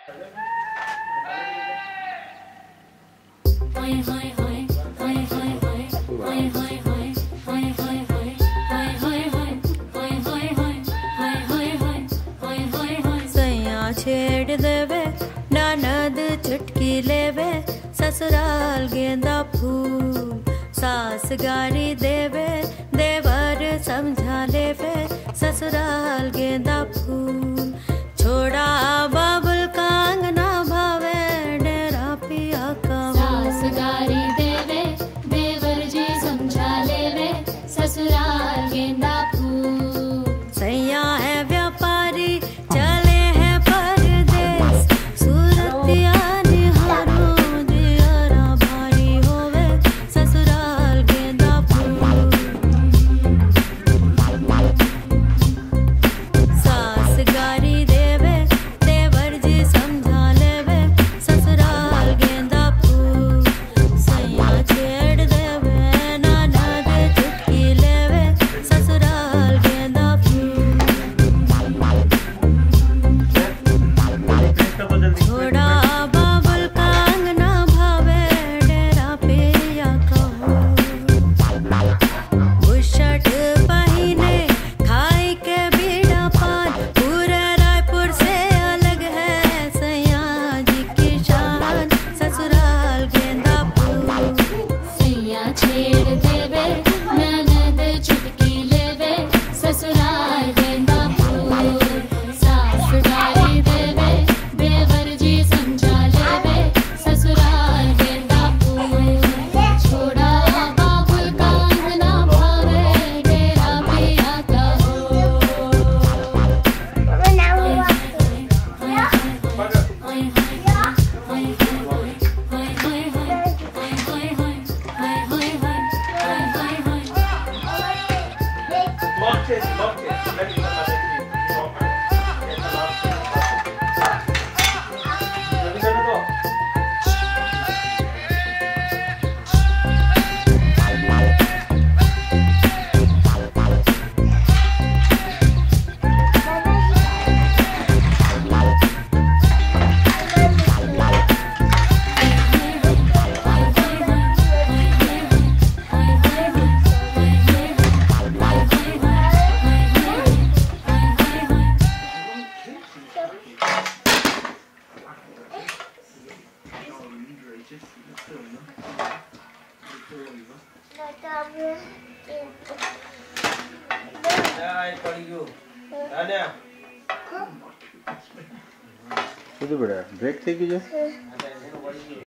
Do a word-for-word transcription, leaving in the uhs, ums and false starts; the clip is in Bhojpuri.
सैया छेड़ देवे ननद चुटकी लेवे ससुराल गेंदा फूल सास गारी देवे देवर समझा लेवे ससुराल गेंदा फूल छोड़ा बाबुल का अंगना भावे डेरा पिया का सास गारी देवे देवर जी समझा लेवे ससुराल गेंदा फूल सैया है व्यापारी चले हैं परदेस सूरतिया निहारो जियारा भारी होवे ससुराल गेंदा फूल सास गारी देवे देवर जी समझा लेवे ससुराल गेंदा फूल सैया छेड़ देवे ननद चुटकी लेवे ससुराल गेंदा फूल छोड़ा बाबुल का अंगना भावे डेरा पिया कहो बुशर्ट पहने खाई के बीड़ा पान पूरे रायपुर से अलग है सैया जी की शान ससुराल गेंदा फूल सैया छेड़ देवे ननद चुटकी लेवे ससुराल गेंदा फूल सास गारी देवे देवर जी समझा लेवे ससुराल गेंदा फूल छोड़ा बाबुल का अंगना भावे डेरा पिया का ब्रेक थी कि जो